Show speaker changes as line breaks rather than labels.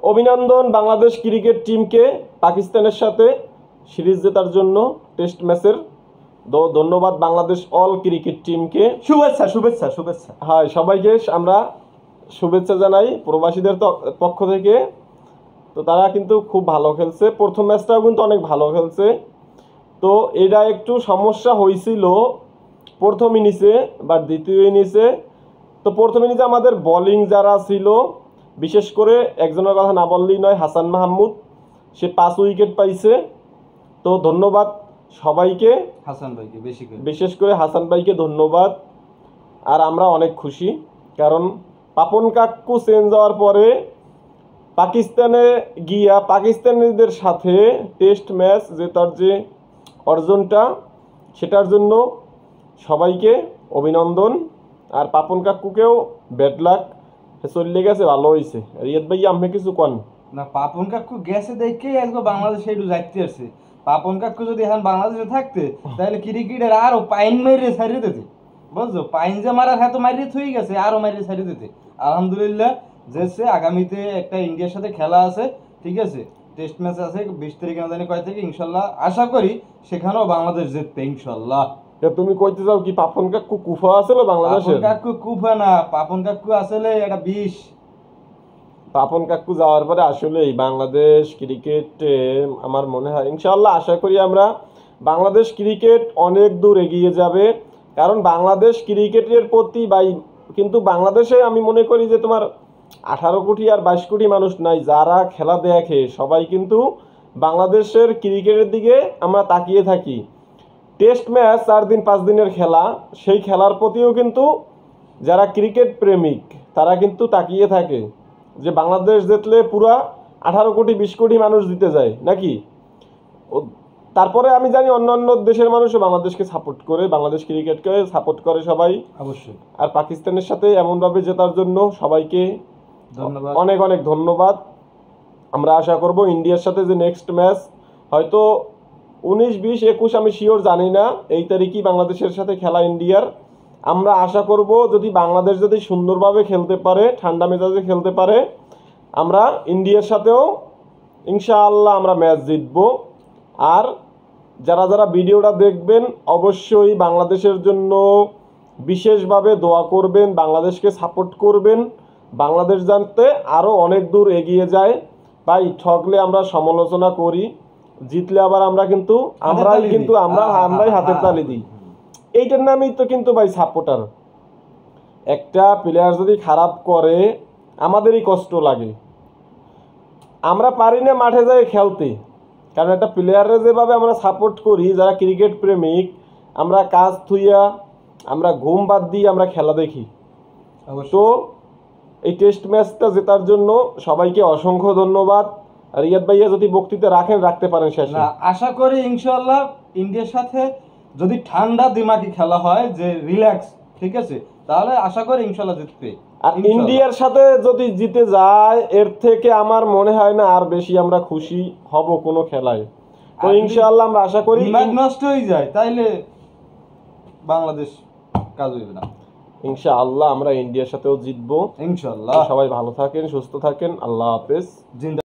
অভিনন্দন বাংলাদেশ ক্রিকেট টিমকে পাকিস্তানের সাথে সিরিজ জেতার জন্য টেস্ট ম্যাচের। ধন্যবাদ বাংলাদেশ অল ক্রিকেট টিমকে।
শুভেচ্ছা শুভেচ্ছা শুভেচ্ছা।
হ্যাঁ, সবাইকে আমরা শুভেচ্ছা জানাই প্রবাসীদের পক্ষ থেকে। তো তারা কিন্তু খুব ভালো খেলছে, প্রথম ম্যাচটাও কিন্তু অনেক ভালো খেলছে। তো এটা একটু সমস্যা হয়েছিল প্রথম ইনিংসে বা দ্বিতীয় ইনিংসে। তো প্রথম ইনিংসে আমাদের বোলিং যারা ছিল, বিশেষ করে একজনের কথা না বললেই নয়, হাসান মাহমুদ, সে 5 উইকেট পাইছে। তো ধন্যবাদ সবাইকে,
হাসান ভাইকে
বিশেষ করে হাসান ভাইকে ধন্যবাদ। আর আমরা অনেক খুশি, কারণ পাপন কাক্কু চেঞ্জ হওয়ার পরে পাকিস্তানে গিয়া পাকিস্তানিদের সাথে টেস্ট ম্যাচ জেতার যে অর্জনটা, সেটার জন্য সবাইকে অভিনন্দন। আর পাপন কাক্কুকেও ব্যাড লাক, চলে গেছে, ভালো হয়েছে। রিয়াদ ভাই আপনি কিছু কন
না? পাপন কাকু গেছে দেখেই আজকে বাংলাদেশে একটু যাইতে আসছে। পাপন কাকু যদি এখন বাংলাদেশে থাকতে তাহলে ক্রিকেটের আরো পাইন মাইরে ছাড়িয়ে দিতে, বুঝছো? পাইন যে মারার হাতে মারিয়ে থুই গেছে, আরো মারিয়ে ছাড়িয়ে দিতে। আলহামদুলিল্লাহ যেছে আগামীতে একটা ইন্ডিয়ার সাথে খেলা আছে, ঠিক আছে? টেস্ট ম্যাচ আছে 20 তারিখে, না জানি কয় থেকে, ইনশাল্লাহ আশা করি সেখানেও বাংলাদেশ জিতবে ইনশাল্লাহ।
তুমি কইতে যাও কি পাপন কাকু কুফা আছিল বাংলাদেশের?
পাপন কাকু কুফা না, পাপন কাকু আসলে এটা বিষ।
পাপন কাকু যাওয়ার পরে আসলে বাংলাদেশ ক্রিকেটে আমার মনে হয় ইনশাআল্লাহ আশা করি আমরা বাংলাদেশ ক্রিকেট অনেক দূর এগিয়ে যাবে। কারণ বাংলাদেশ ক্রিকেটের প্রতি কিন্তু বাংলাদেশে আমি মনে করি যে তোমার 18 কোটি আর 22 কোটি মানুষ নাই, যারা খেলা দেখে সবাই কিন্তু বাংলাদেশের ক্রিকেটের দিকে আমরা তাকিয়ে থাকি। টেস্ট ম্যাচ 4 দিন 5 দিনের খেলা, সেই খেলার প্রতিও কিন্তু যারা ক্রিকেট প্রেমিক তারা কিন্তু তাকিয়ে থাকে যে বাংলাদেশ জিতলে পুরা 18 কোটি 20 কোটি মানুষ জিতে যায় নাকি। তারপরে আমি জানি অন্যান্য দেশের মানুষও বাংলাদেশকে সাপোর্ট করে, বাংলাদেশ ক্রিকেটকে সাপোর্ট করে সবাই
অবশ্যই।
আর পাকিস্তানের সাথে এমনভাবে জেতার জন্য সবাইকে
ধন্যবাদ,
অনেক অনেক ধন্যবাদ। আমরা আশা করব ইন্ডিয়ার সাথে যে নেক্সট ম্যাচ হয়তো 19, 20, 21 আমি শিওর জানি না, এই তারিখই বাংলাদেশের সাথে খেলা ইন্ডিয়ার। আমরা আশা করব যদি বাংলাদেশ যদি সুন্দরভাবে খেলতে পারে, ঠান্ডা মেজাজে খেলতে পারে, আমরা ইন্ডিয়ার সাথেও ইনশাআল্লাহ আমরা ম্যাচ জিতব। আর যারা যারা ভিডিওটা দেখবেন অবশ্যই বাংলাদেশের জন্য বিশেষভাবে দোয়া করবেন, বাংলাদেশকে সাপোর্ট করবেন। বাংলাদেশ জানতে আরও অনেক দূর এগিয়ে যায়। ভাই ঠকলে আমরা সমালোচনা করি, জিতলে আবার আমরা কিন্তু আমরাই হাতের তালি দিই। এইটার নামই তো কিন্তু ভাই সাপোর্টার। একটা প্লেয়ার যদি খারাপ করে আমাদেরই কষ্ট লাগে, আমরা পারি না মাঠে যাই খেলতে। কারণ একটা প্লেয়ারে যেভাবে আমরা সাপোর্ট করি, যারা ক্রিকেট প্রেমিক, আমরা কাজ থুইয়া, আমরা ঘুম বাদ দিয়ে আমরা খেলা দেখি। তো এই টেস্ট ম্যাচটা জেতার জন্য সবাইকে অসংখ্য ধন্যবাদ। রিয়াদ ভাইয়া যদি বক্তৃতা রাখতে পারেন শেষে।
আশা করি ইনশাআল্লাহ ইন্ডিয়ার সাথে যদি ঠান্ডা দিমাগি খেলা হয়, যে রিল্যাক্স, ঠিক আছে, তাহলে আশা করি ইনশাআল্লাহ জিতবে।
আর ইন্ডিয়ার সাথে যদি জিতে যায়, এর থেকে আমার মনে হয় না আর বেশি আমরা খুশি হব কোনো খেলায়। তো ইনশাআল্লাহ আমরা আশা করি
দিমাগ নষ্ট হয়ে যায় তাইলে বাংলাদেশ কাজ হইবে না।
ইনশাআল্লাহ আমরা ইন্ডিয়ার সাথেও জিতবো
ইনশাআল্লাহ।
সবাই ভালো থাকেন, সুস্থ থাকেন, আল্লাহ হাফেজ।